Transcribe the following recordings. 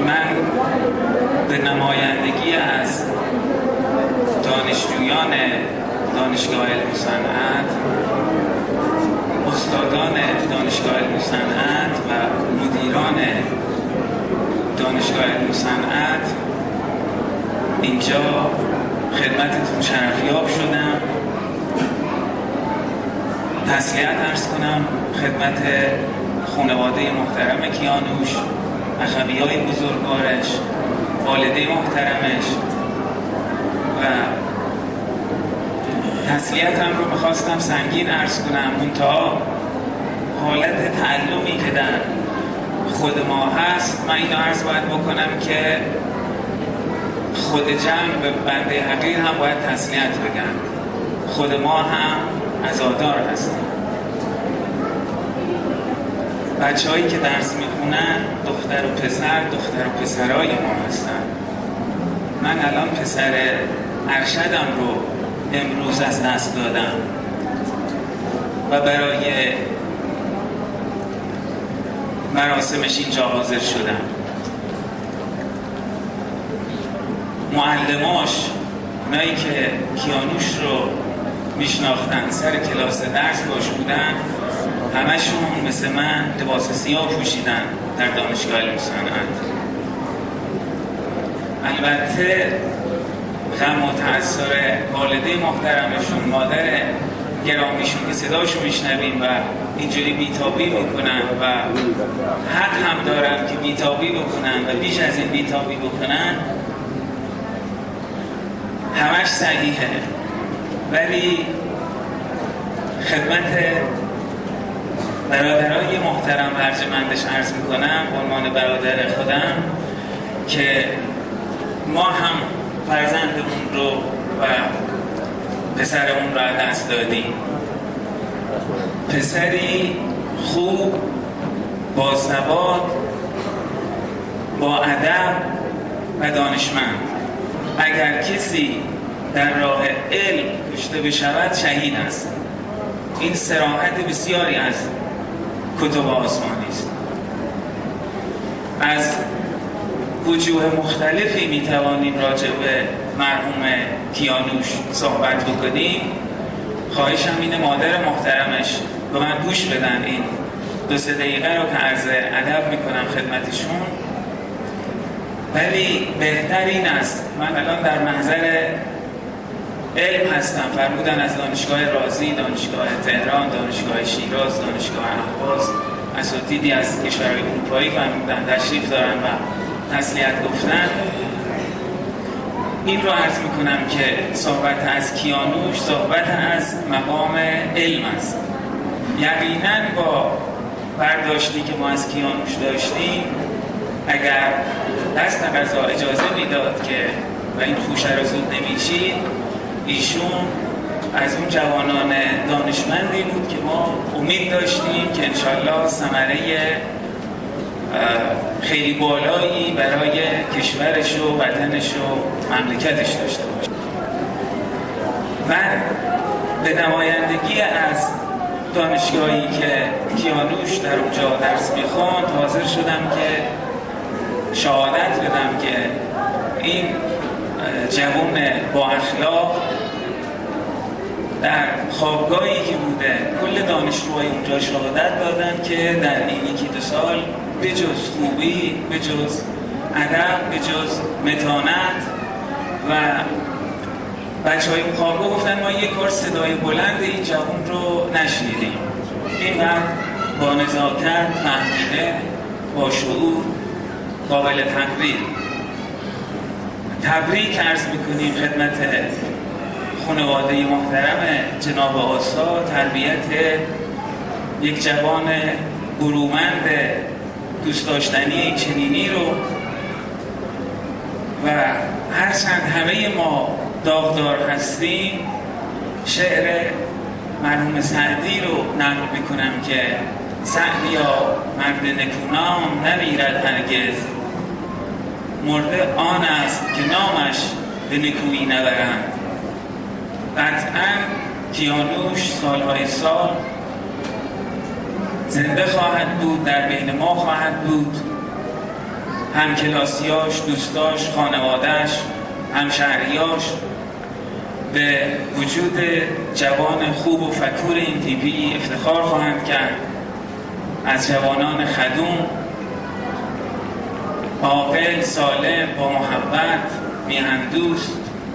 من به نمایندگی از دانشجویان دانشگاه علم صنعت، استادان دانشگاه علم صنعت و مدیران دانشگاه علم صنعت اینجا خدمتتون شرفیاب شدم. تسلیت عرض کنم خدمت خانواده محترم کیانوش، اخویای بزرگوارش، والده محترمش و تسلیتم رو میخواستم سنگین عرض کنم. منتها حالت تعلمی که در خود ما هست، من اینو عرض باید بکنم که خود جمع به بنده حقیر هم باید تسلیت بگن. خود ما هم عزادار هستیم. بچه هایی که درس میخونن دختر و پسرای ما هستن. من الان پسر ارشدم رو امروز از دست دادم و برای مراسمش اینجا حاضر شدم. معلماش، اونایی که کیانوش رو میشناختن، سر کلاس درس باش بودن، همشون مثل من لباس سیاه پوشیدن در دانشگاه علم صنعت. البته غم و تأثیر والده محترمشون، مادر گرامیشون که صداشو میشنویم و اینجوری بیتابی میکنن و حق هم دارن که بیتابی بکنن و بیش از این بیتابی بکنن، همش صحیحه. ولی خدمت برادرای محترم و ارجمندش عرض میکنم به عنوان برادر خودم که ما هم فرزندمون رو و پسرمون رو از دست دادیم. پسری خوب، با سواد، با ادب و دانشمند. اگر کسی در راه علم کشته بشود شهید است. این صراحت بسیاری از کتب آسمانی است. از وجوه مختلفی میتوانیم راجع به مرحوم کیانوش صحبت بکنیم. خواهشم اینه مادر محترمش به من گوش بدن این 2-3 دقیقه رو که عرض ادب میکنم خدمتشون. ولی بهتر این است، من الان در محضر علم هستم. فرمودن از دانشگاه رازی، دانشگاه تهران، دانشگاه شیراز، دانشگاه اهواز، اساتیدی از کشورهای اروپایی فرمودن تشریف دارن و تسلیت گفتن. این رو عرض میکنم که صحبت از کیانوش صحبت از مقام علم است. یقینا با برداشتی که ما از کیانوش داشتیم، اگر دست قضا اجازه میداد که و این خوشه رو زود نمیچید، ایشون از اون جوانان دانشمندی بود که ما امید داشتیم که انشالله ثمره خیلی بالایی برای کشورش و وطنش و مملکتش داشته باشه. من به نمایندگی از دانشگاهی که کیانوش در اونجا درس میخواند حاضر شدم که شهادت بدم که این جوان با اخلاق در خوابگاهی که بوده، کل دانشجوهای اونجا شهادت دادن که در این 1-2 سال به جز خوبی، به جز ادب، به جز متانت و بچه‌های اون خوابگاه گفتن ما یک بار صدای بلند این جوان رو نشنیدیم. اینقدر با نزاکت، فهمیده، با شعور، قابل تقدیر. تبریک عرض میکنیم خدمت خانواده محترم جناب آسا، تربیت یک جوان برومند دوست داشتنی چنینی رو و هرچند همه ما داغدار هستیم، شعر مرحوم سعدی رو نقل میکنم که سعدیا مرد نکونام نمیرد هرگز، مرده آن است که نامش به نکویی نبرند. قطعاً کیانوش سالهای سال زنده خواهد بود، در بین ما خواهد بود. همکلاسیاش، دوستاش، خانوادهش، همشهریاش به وجود جوان خوب و فکور این تیپی افتخار خواهند کرد. از جوانان خدوم، عاقل، سالم، با محبت، میهندوست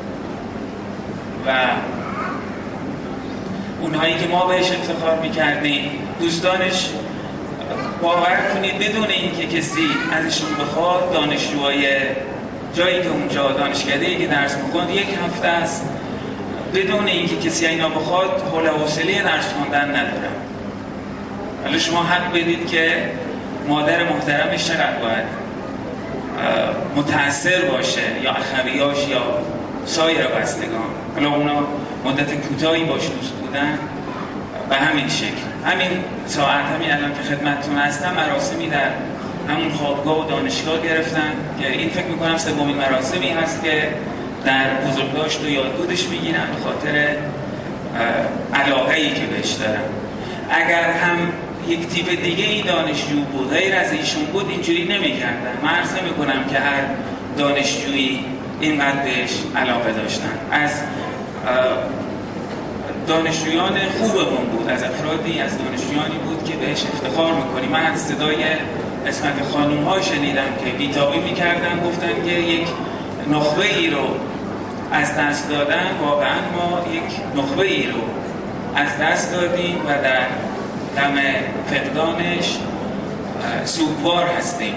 و اونهایی که ما بهش افتخار میکردیم، دوستانش، باور کنید بدون اینکه کسی ازشون بخواد، دانشجوهای جایی که اونجا دانشکده‌ای که درس می‌خوند یک هفته است بدون اینکه کسی اینا بخواد حول و حوصله درس خواندن ندارم. حالا شما حق بدید که مادر محترمش چقدر باید متأثر باشه، یا اخویاش یا سایر بستگان. حالا اونا مدت کوتاهی باش دوست بودن. به همین شکل، همین ساعت، همین الان که خدمتتون هستم، مراسمی در همون خوابگاه و دانشگاه گرفتن که این فکر میکنم سومین مراسمی هست که در بزرگداشت و یادبودش میگیرن به خاطر علاقه‌ای که بهش دارن. اگر هم یک تیپ دیگه ای دانشجو بود، غیر از ایشون بود، اینجوری نمیکردن. من عرض نمیکنم که هر دانشجویی اینقدر بهش علاقه داشتن. از دانشجویان خوبمون بود، از افرادی، از دانشجویانی بود که بهش افتخار میکنیم. من از صدای اسمت خانوم ها شنیدم که بیتابی میکردن، گفتن که یک نخبه ای رو از دست دادن. واقعا ما یک نخبه ای رو از دست دادیم و در دم فقدانش سوگوار هستیم.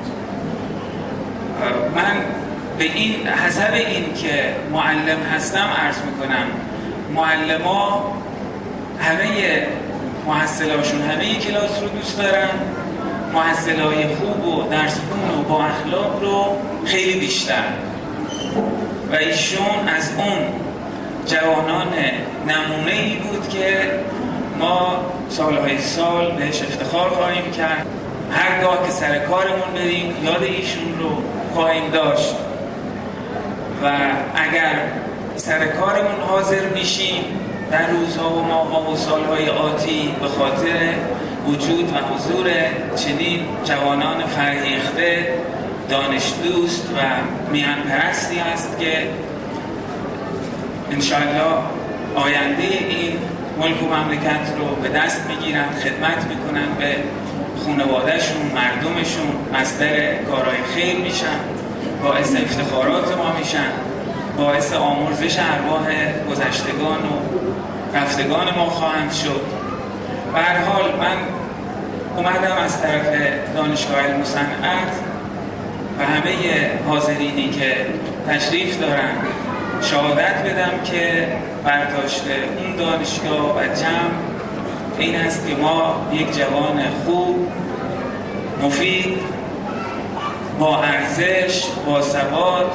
من به این حسب این که معلم هستم عرض میکنم، معلما همه محصلاشون همه کلاس رو دوست دارن، محصلای خوب و درس خون و با اخلاق رو خیلی بیشتر. و ایشون از اون جوانان نمونه‌ای بود که ما سالهای سال بهش افتخار خواهیم کرد. هرگاه که سر کارمون بریم یاد ایشون رو خواهیم داشت و اگر سر کارمون حاضر میشیم در روزها و ماه‌ها و سالهای آتی به خاطر وجود و حضور چنین جوانان فرهیخته، دانش دوست و میهن پرستی هست که انشاءالله آینده این ملک و مملکت رو به دست میگیرن، خدمت میکنن به خانواده‌شون، مردمشون، مصدر کارهای خیر میشن، باعث افتخارات ما میشن، باعث آمرزش ارواح گذشتگان و رفتگان ما خواهند شد. به هر حال من اومدم از طرف دانشگاه علم و صنعت و همه حاضرینی که تشریف دارن شهادت بدم که برداشت اون دانشگاه و جمع این است که ما یک جوان خوب، مفید، با ارزش، با ثبات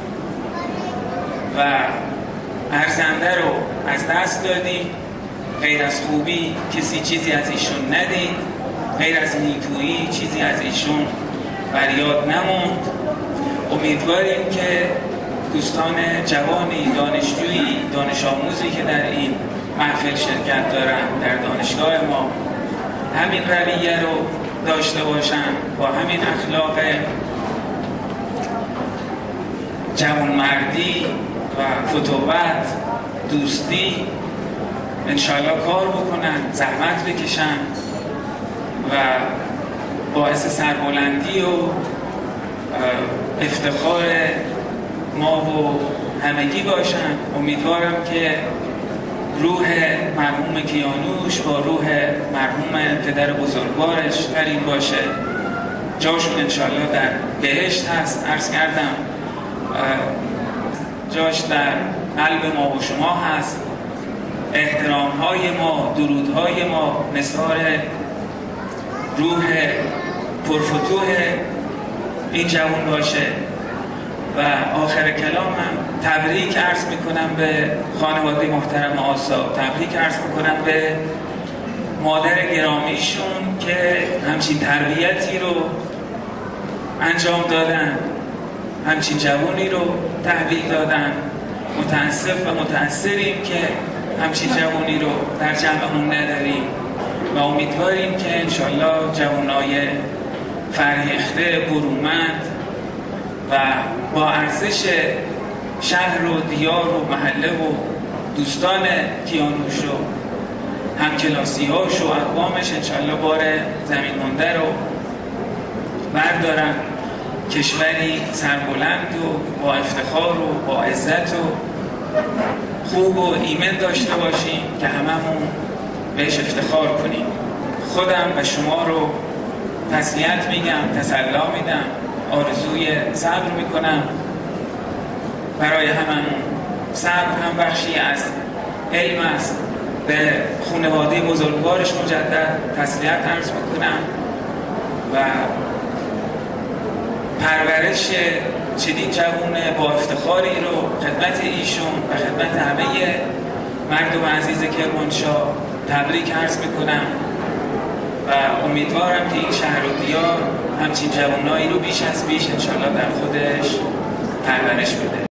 و ارزنده رو از دست دادیم. غیر از خوبی کسی چیزی از ایشون ندید، غیر از نیکویی چیزی از ایشون بر یاد نموند. امیدواریم که دوستان جوانی، دانشجویی، دانش آموزی که در این محفل شرکت دارن در دانشگاه ما همین رویه رو داشته باشن، با همین اخلاق جوانمردی و فتوت، دوستی انشاءالله کار بکنن، زحمت بکشن و باعث سربلندی و افتخار ما و همگی باشن. امیدوارم که روح مرحوم کیانوش با روح مرحوم پدر بزرگوارش قرین باشه، جاشون انشاءالله در بهشت هست. عرض کردم جاش در قلب ما و شما هست. احترام‌های ما، درودهای ما نثار روح پرفتوح این جوان باشه. و آخر کلامم تبریک عرض میکنم به خانواده محترم آسا، تبریک عرض میکنم به مادر گرامیشون که همچین تربیتی رو انجام دادن، همچین جوانی رو تحویل دادن. متاسف و متأثریم که همچین جوانی رو در جمعمون نداریم و امیدواریم که انشالله جوانای فرهیخته، برومند و با ارزش شهر و دیار و محله و دوستان کیانوش و همکلاسی‌هاش و اقوامش انشالله بار زمین مانده رو بردارن، کشوری سربلند و با افتخار و با عزت و خوب و ایمن داشته باشیم که هممون بهش افتخار کنیم. خودم و شما رو تسلیت میگم، تسلا میدم، آرزوی صبر میکنم برای هممون. صبر هم بخشی از علم است. به خانواده بزرگوارش مجدد تسلیت عرض میکنم و پرورش چنین جوون با افتخاری رو خدمت ایشون و خدمت همه مردم عزیز کرمانشاه تبریک عرض میکنم و امیدوارم که این شهر و دیار همچین جوانایی رو بیش از پیش انشالله در خودش پرورش بده.